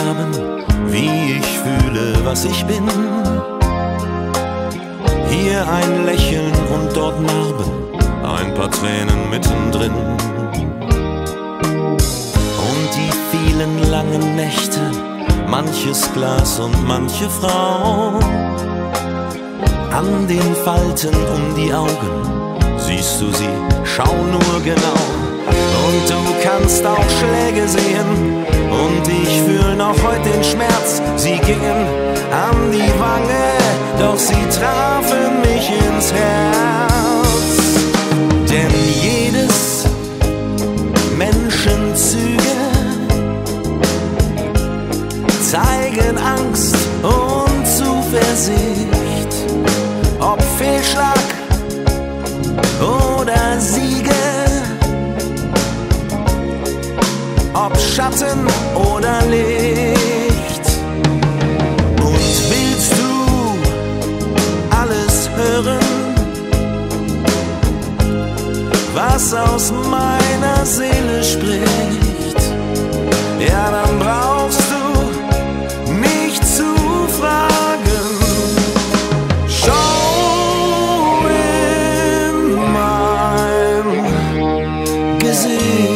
haben, wie ich fühle, was ich bin. Hier ein Lächeln und dort Narben, ein paar Tränen mittendrin. Und die vielen langen Nächte, manches Glas und manche Frau. An den Falten um die Augen siehst du sie, schau nur genau. Und du kannst auch Schläge sehen, und ich fühl noch heute den Schmerz. Sie gingen an die Wange, doch sie trafen mich ins Herz. Denn jedes Menschenzüge zeigen Angst und Zuversicht. Ob Fehlschlag oder Siege, ob Schatten oder Licht. Und willst du alles hören, was aus meiner Seele spricht? Ja, dann brauchst du nicht zu fragen. Schau in mein Gesicht.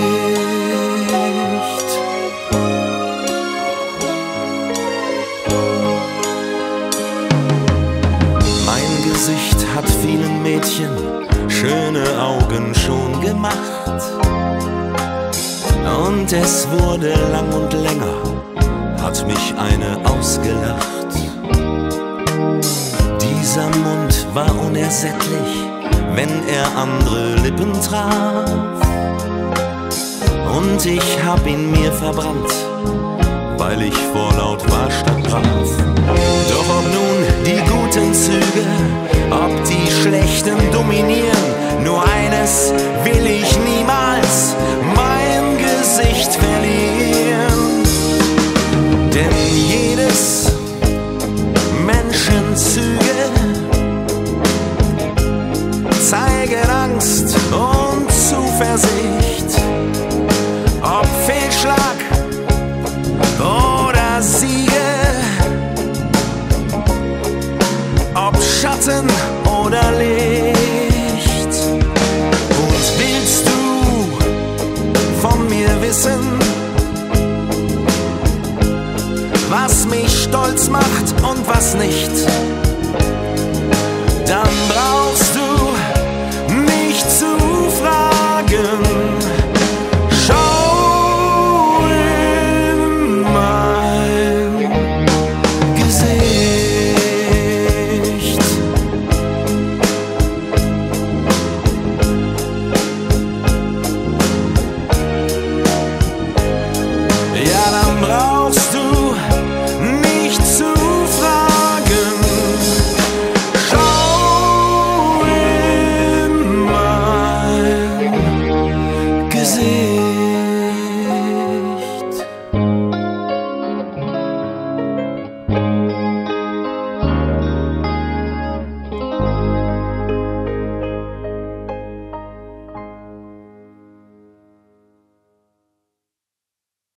Mein Gesicht hat vielen Mädchen schöne Augen schon gemacht. Und es wurde lang und länger, hat mich eine ausgelacht. Dieser Mund war unersättlich, wenn er andere Lippen traf. Und ich hab ihn mir verbrannt, weil ich vorlaut war statt brav. Doch ob nun die guten Züge, ob die schlechten dominieren, nur eines will ich